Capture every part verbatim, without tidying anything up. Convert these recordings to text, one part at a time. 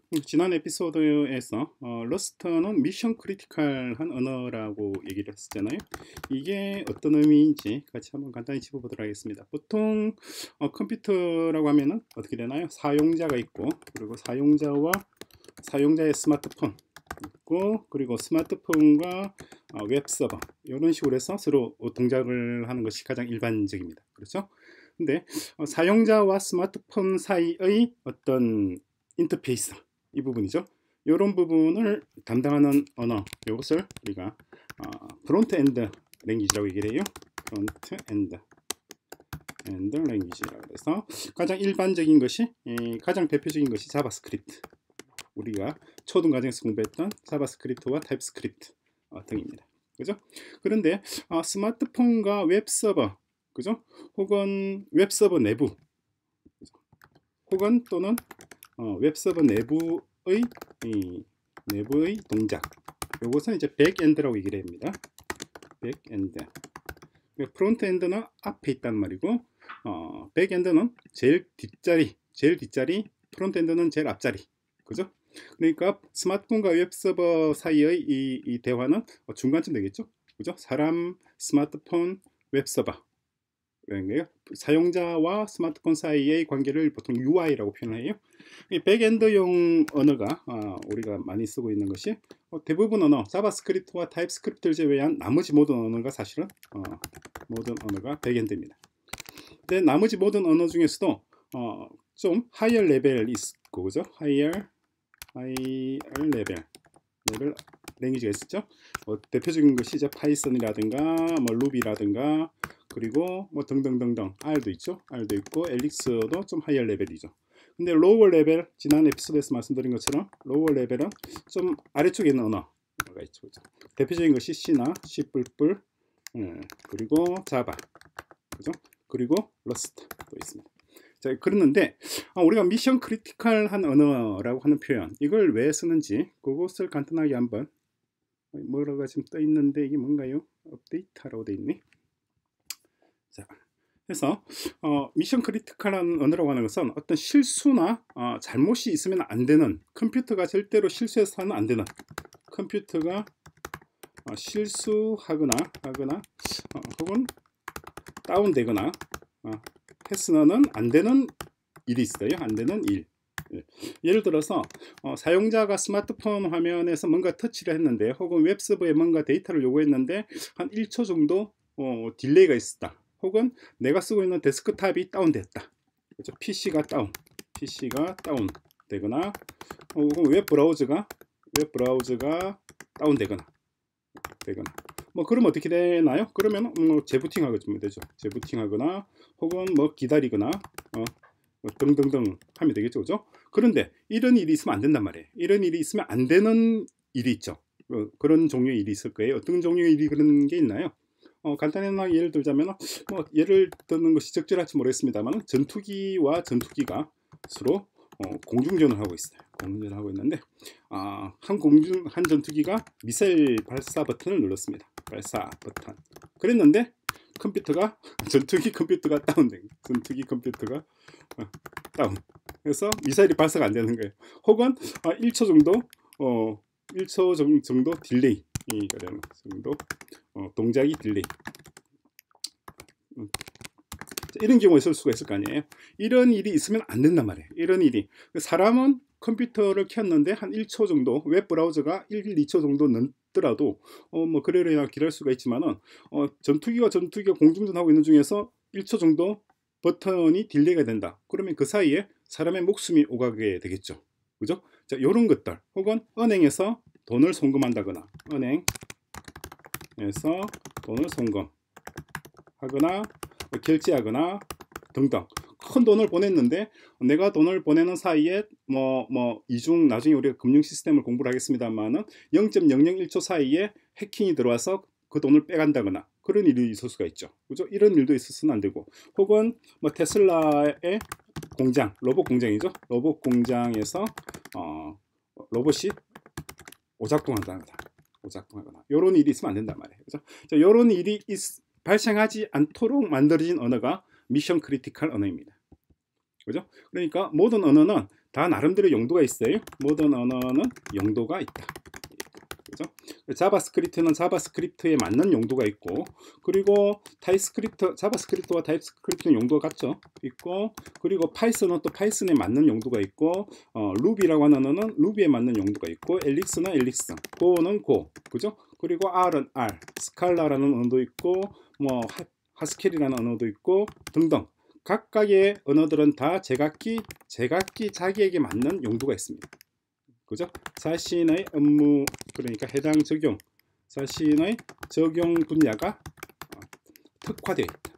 지난 에피소드에서 어, 러스트는 미션 크리티컬한 언어라고 얘기를 했었잖아요. 이게 어떤 의미인지 같이 한번 간단히 짚어보도록 하겠습니다. 보통 어, 컴퓨터라고 하면은 어떻게 되나요? 사용자가 있고, 그리고 사용자와 사용자의 스마트폰 있고, 그리고 스마트폰과 어, 웹서버 이런 식으로 해서 서로 동작을 하는 것이 가장 일반적입니다. 그렇죠? 근데 어, 사용자와 스마트폰 사이의 어떤 인터페이스, 이 부분이죠. 이런 부분을 담당하는 언어, 이것을 우리가 어, 프론트 엔드 랭귀지라고 얘기를 해요. 프론트 엔드 엔드 랭귀지라고 해서 가장 일반적인 것이, 에, 가장 대표적인 것이 자바스크립트. 우리가 초등 과정에서 공부했던 자바스크립트와 타입스크립트 어, 등입니다. 그죠? 그런데 어, 스마트폰과 웹서버, 그죠? 혹은 웹서버 내부, 혹은 또는 어, 웹서버 내부의 이, 내부의 동작, 이것은 이제 백엔드라고 얘기를 합니다. 백엔드. 프론트엔드는 앞에 있단 말이고, 어, 백엔드는 제일 뒷자리, 제일 뒷자리, 프론트엔드는 제일 앞자리. 그죠? 그러니까 스마트폰과 웹서버 사이의 이, 이 대화는 중간쯤 되겠죠? 그죠? 사람, 스마트폰, 웹서버. 사용자와 스마트폰 사이의 관계를 보통 유아이라고 표현해요. 이 백엔드용 언어가 어, 우리가 많이 쓰고 있는 것이 어, 대부분 언어, 자바스크립트와 타입스크립트를 제외한 나머지 모든 언어가 사실은 어, 모든 언어가 백엔드입니다. 근데 나머지 모든 언어 중에서도 어, 좀 하이어 레벨이 있고, 그죠? 하이어 하이어 레벨 레벨 랭귀지가 있었죠. 어, 대표적인 것이 이제 파이썬이라든가 뭐 루비라든가, 그리고 뭐 등등등등, R도 있죠. R도 있고 엘릭스도 좀 하이어 레벨이죠. 근데 로워 레벨, 지난 에피소드에서 말씀드린 것처럼 로워 레벨은 좀 아래쪽에 있는 언어가 있죠. 그죠? 대표적인 것이 C나 C++, 음, 그리고 자바, 그죠? 그리고 러스트도 있습니다. 자, 그랬는데 아, 우리가 미션 크리티컬한 언어라고 하는 표현, 이걸 왜 쓰는지 그것을 간단하게 한번, 뭐라가 지금 떠 있는데 이게 뭔가요? 업데이트하라고 돼 있네. 자, 그래서 어, 미션 크리티컬한 언어라고 하는 것은 어떤 실수나 어, 잘못이 있으면 안 되는, 컴퓨터가 절대로 실수해서는 안 되는, 컴퓨터가 어, 실수하거나 하거나 어, 혹은 다운되거나 어, 했으면 안 되는 일이 있어요. 안 되는 일. 예를 들어서 어, 사용자가 스마트폰 화면에서 뭔가 터치를 했는데, 혹은 웹서버에 뭔가 데이터를 요구했는데 한 일 초 정도 어, 딜레이가 있었다. 혹은 내가 쓰고 있는 데스크탑이 다운됐다. 그렇죠? 피시가 다운, 피시가 다운되거나, 혹은 웹 브라우저가 웹 브라우저가 다운되거나 되거나, 뭐 그러면 어떻게 되나요? 그러면 뭐 재부팅하면 되죠. 재부팅하거나, 혹은 뭐 기다리거나, 어, 뭐 등등등 하면 되겠죠. 그죠? 그런데 이런 일이 있으면 안 된단 말이에요. 이런 일이 있으면 안 되는 일이 있죠. 어, 그런 종류의 일이 있을 거예요. 어떤 종류의 일이 그런 게 있나요? 어, 간단하게 예를 들자면, 뭐 예를 드는 것이 적절할지 모르겠습니다만, 전투기와 전투기가 서로 어, 공중전을 하고 있어요. 공중전을 하고 있는데, 아, 한 공중 한 전투기가 미사일 발사 버튼을 눌렀습니다. 발사 버튼. 그랬는데 컴퓨터가 전투기 컴퓨터가 다운된, 전투기 컴퓨터가 어, 다운. 그래서 미사일이 발사가 안 되는 거예요. 혹은 아, 일 초 정도 어, 일 초 정도 딜레이 되는 정도 어, 동작이 딜레이. 음. 이런 경우에 있을 수가 있을 거 아니에요. 이런 일이 있으면 안 된단 말이에요. 이런 일이, 사람은 컴퓨터를 켰는데 한 일 초 정도, 웹 브라우저가 일, 이 초 정도 넘더라도 어, 뭐 그래야 기다릴 수가 있지만은 어, 전투기와 전투기가 공중전하고 있는 중에서 일 초 정도 버튼이 딜레이가 된다. 그러면 그 사이에 사람의 목숨이 오가게 되겠죠. 그죠? 자, 이런 것들, 혹은 은행에서 돈을 송금한다거나, 은행에서 돈을 송금하거나 결제하거나 등등, 큰 돈을 보냈는데 내가 돈을 보내는 사이에 뭐 뭐 이중, 나중에 우리가 금융 시스템을 공부를 하겠습니다만은 영 점 영영일 초 사이에 해킹이 들어와서 그 돈을 빼간다거나, 그런 일이 있을 수가 있죠. 그죠? 이런 일도 있었으면 안 되고, 혹은 뭐 테슬라의 공장, 로봇 공장이죠. 로봇 공장에서 어, 로봇이 오작동한다거나, 오작동하거나, 이런 일이 있으면 안 된단 말이에요. 그죠? 자, 이런 일이 있, 발생하지 않도록 만들어진 언어가 미션 크리티컬 언어입니다. 그죠? 그러니까 모든 언어는 다 나름대로 용도가 있어요. 모든 언어는 용도가 있다. 그죠? 자바스크립트는 자바스크립트에 맞는 용도가 있고, 그리고 타입스크립트, 자바스크립트와 타입스크립트는 용도가 같죠? 있고, 그리고 파이썬은 또 파이썬에 맞는 용도가 있고, 어, 루비라고 하는 언어는 루비에 맞는 용도가 있고, 엘릭스는 엘릭스, 고는 고, 그죠? 그리고 R은 R, 스칼라라는 언어도 있고, 뭐 하, 하스켈이라는 언어도 있고 등등. 각각의 언어들은 다 제각기 제각기 자기에게 맞는 용도가 있습니다. 그죠? 자신의 업무, 그러니까 해당 적용, 자신의 적용 분야가 특화되어 있다.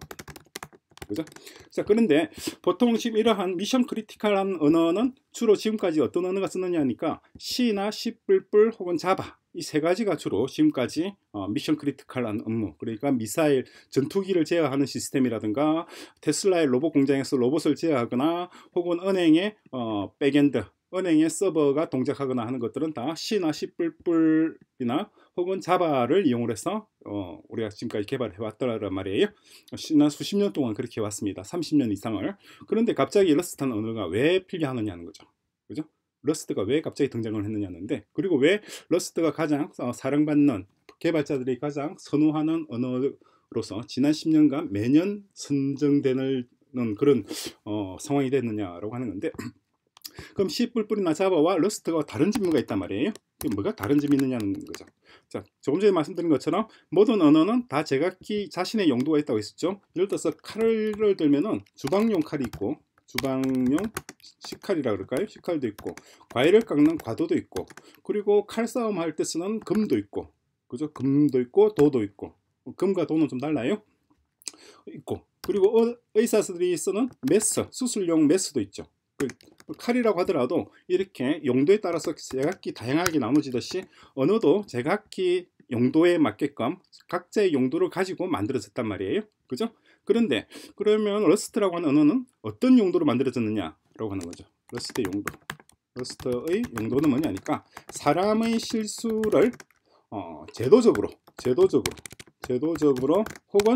그죠? 자, 그런데 보통 지금 이러한 미션 크리티컬한 언어는 주로 지금까지 어떤 언어가 쓰느냐 하니까 C나 C++ 혹은 자바, 이 세 가지가 주로 지금까지 어, 미션 크리티컬한 업무, 그러니까 미사일, 전투기를 제어하는 시스템이라든가 테슬라의 로봇 공장에서 로봇을 제어하거나 혹은 은행의 어, 백엔드, 은행의 서버가 동작하거나 하는 것들은 다 C나 C++이나 혹은 자바를 이용을 해서 어, 우리가 지금까지 개발해 왔더란 말이에요. 지난 수십 년 동안 그렇게 해왔습니다. 삼십 년 이상을. 그런데 갑자기 러스트라는 언어가 왜 필요하느냐는 거죠. 그죠? 러스트가 왜 갑자기 등장을 했느냐는데, 그리고 왜 러스트가 가장 어, 사랑받는, 개발자들이 가장 선호하는 언어로서 지난 십 년간 매년 선정되는 그런 어, 상황이 됐느냐라고 하는 건데, 그럼 C++이나 자바와 러스트가 다른 점이 있단 말이에요. 뭐가 다른 점이 있느냐는 거죠. 자, 조금 전에 말씀드린 것처럼 모든 언어는 다 제각기 자신의 용도가 있다고 했었죠. 예를 들어서 칼을 들면은 주방용 칼이 있고, 주방용 식칼이라 그럴까요? 식칼도 있고, 과일을 깎는 과도도 있고, 그리고 칼싸움 할 때 쓰는 금도 있고, 그죠? 금도 있고 도도 있고, 금과 도는 좀 달라요. 있고, 그리고 의사들이 쓰는 메스, 수술용 메스도 있죠. 그 칼이라고 하더라도 이렇게 용도에 따라서 제각기 다양하게 나눠지듯이 언어도 제각기 용도에 맞게끔 각자의 용도를 가지고 만들어졌단 말이에요. 그죠? 그런데 그러면 러스트라고 하는 언어는 어떤 용도로 만들어졌느냐라고 하는 거죠. 러스트의 용도. 러스트의 용도는 뭐냐니까 사람의 실수를 어, 제도적으로, 제도적으로, 제도적으로 혹은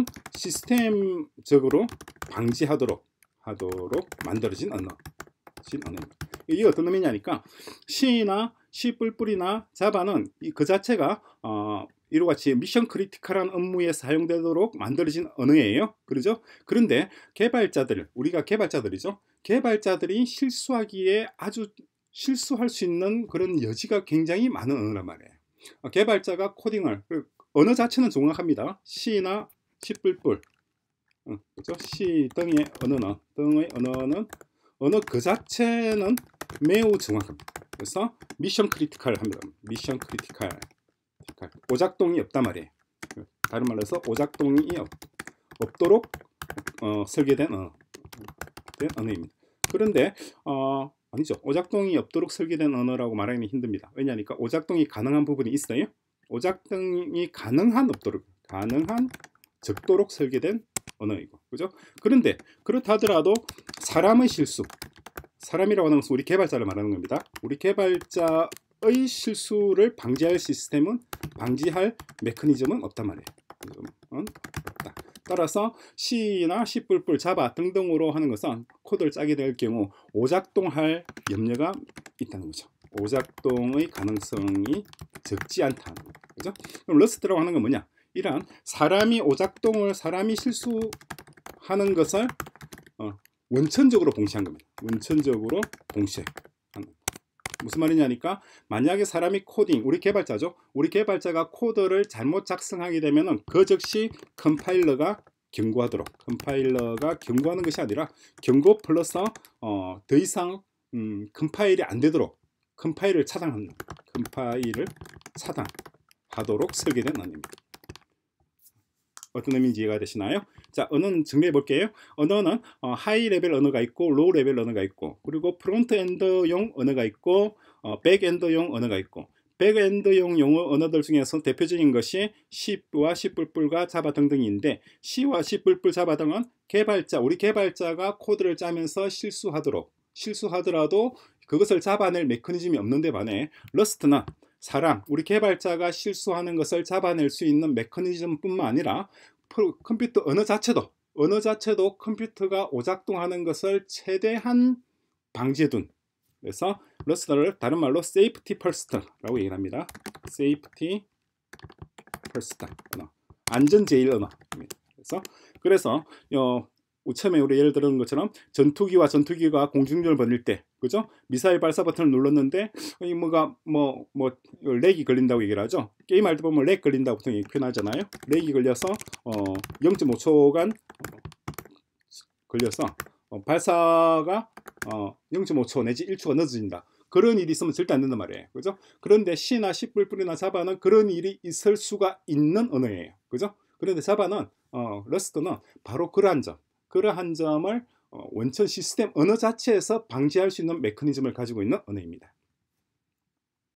시스템적으로 방지하도록 하도록 만들어진 언어. 이게 어떤 의미냐니까 C나 C++이나 자바는 그 자체가 어, 이와 같이 미션 크리티컬한 업무에 사용되도록 만들어진 언어예요. 그러죠? 그런데 개발자들, 우리가 개발자들이죠. 개발자들이 실수하기에 아주 실수할 수 있는 그런 여지가 굉장히 많은 언어란 말이에요. 개발자가 코딩을, 언어 자체는 정확합니다. C나 C++, 어, 그렇죠? C 등의 언어는, 등의 언어는 언어 그 자체는 매우 정확합니다. 그래서 미션 크리티컬 합니다. 미션 크리티컬. 오작동이 없단 말이에요. 다른 말로 해서 오작동이 없, 없도록 어, 설계된 언어, 된 언어입니다. 그런데 어, 아니죠. 오작동이 없도록 설계된 언어라고 말하기는 힘듭니다. 왜냐하니까 오작동이 가능한 부분이 있어요. 오작동이 가능한 없도록, 가능한 적도록 설계된 언어이고, 그죠? 그런데 그렇다 하더라도 사람의 실수, 사람이라고 하는 것은 우리 개발자를 말하는 겁니다. 우리 개발자의 실수를 방지할 시스템은, 방지할 메커니즘은 없단 말이에요. 없다. 따라서 C나 C++, 자바 등등으로 하는 것은 코드를 짜게 될 경우 오작동할 염려가 있다는 거죠. 오작동의 가능성이 적지 않다는 거죠. 그죠? 그럼 러스트라고 하는 건 뭐냐? 이러한 사람이 오작동을, 사람이 실수하는 것을 어, 원천적으로 봉쇄한 겁니다. 원천적으로 봉쇄. 무슨 말이냐니까 만약에 사람이 코딩, 우리 개발자죠. 우리 개발자가 코드를 잘못 작성하게 되면은 그 즉시 컴파일러가 경고하도록, 컴파일러가 경고하는 것이 아니라 경고 플러스 어, 더 이상 음, 컴파일이 안 되도록 컴파일을 차단하는, 컴파일을 차단하도록 설계된 언어입니다. 어떤 의미인지 이해가 되시나요? 자, 언어는 정리해 볼게요. 언어는 어, 하이 레벨 언어가 있고 로우 레벨 언어가 있고, 그리고 프론트 엔드용 언어가 있고 어, 백 엔드용 언어가 있고, 백 엔드용 용어 언어들 중에서 대표적인 것이 C와 C++과 자바 등등인데, C와 C++, 자바 등은 개발자, 우리 개발자가 코드를 짜면서 실수하도록, 실수하더라도 그것을 잡아낼 메커니즘이 없는데 반해 러스트는 사람, 우리 개발자가 실수하는 것을 잡아낼 수 있는 메커니즘뿐만 아니라 컴퓨터 언어 자체도 언어 자체도 컴퓨터가 오작동하는 것을 최대한 방지해둔 그래서 러스트를 다른 말로 safety first라고 얘기를 합니다. safety first 언어, 안전 제일 언어입니다. 그래서 그래서 어, 처음에 우리 예를 들은 것처럼 전투기와 전투기가 공중전을 벌일 때, 그죠? 미사일 발사 버튼을 눌렀는데 이 뭐가 뭐 뭐 렉이 걸린다고 얘기를 하죠. 게임할 때 보면 렉 걸린다고 보통 표현하잖아요. 렉이 걸려서 어, 영 점 오 초간 걸려서 어, 발사가 어, 영 점 오 초 내지 일 초가 늦어진다. 그런 일이 있으면 절대 안 된단 말이에요. 그죠? 그런데 C나 C++이나 자바는 그런 일이 있을 수가 있는 언어예요. 그죠? 그런데 자바는 어, 러스트는 바로 그러한 점, 그러한 점을 어, 원천 시스템 언어 자체에서 방지할 수 있는 메커니즘을 가지고 있는 언어입니다.